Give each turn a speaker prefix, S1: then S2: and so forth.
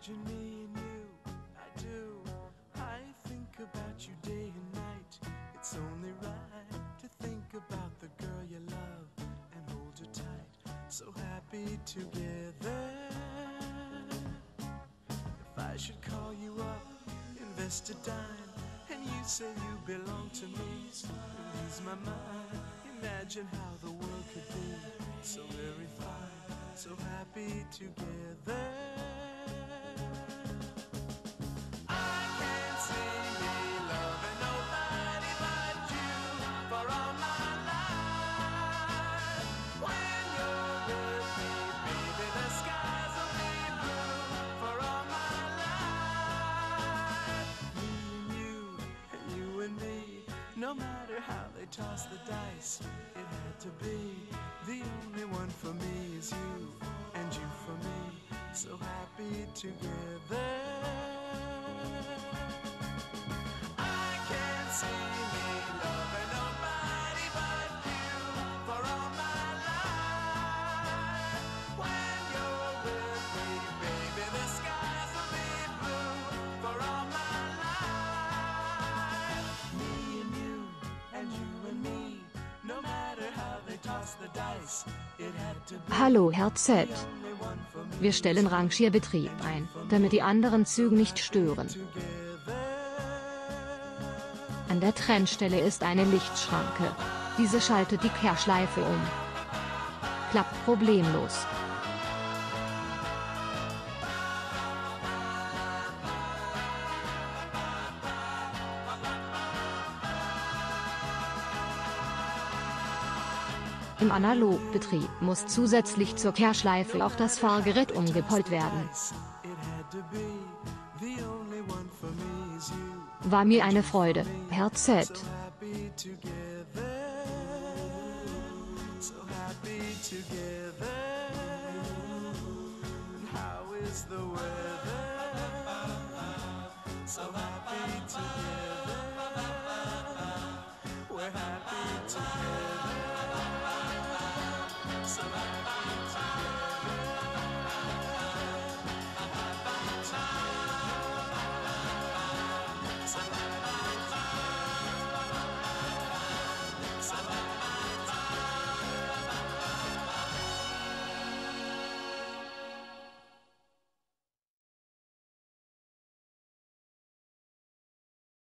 S1: Imagine me and you, I do. I think about you day and night. It's only right to think about the girl you love and hold her tight. So happy together. If I should call you up, invest a dime, and you say you belong to me, ease my mind. Imagine how the world could be so very fine, so happy together. I can't see me loving nobody but you for all my life. When you're with me, baby, the skies will be blue for all my life. Me and me, no matter how they toss the dice, it had to be. The only one for me is you, and you for me, so happy together. I can't see me loving nobody but you for all my life. When you're with me, baby, the skies will be blue for all my life. Me and me, no matter how they toss the dice, it had to be.
S2: Hallo Herr Z. Wir stellen Rangierbetrieb ein, damit die anderen Züge nicht stören. An der Trennstelle ist eine Lichtschranke. Diese schaltet die Kehrschleife um. Klappt problemlos. Im Analogbetrieb muss zusätzlich zur Kehrschleife auch das Fahrgerät umgepolt werden. War mir eine Freude, Herr Z.
S1: So happy together.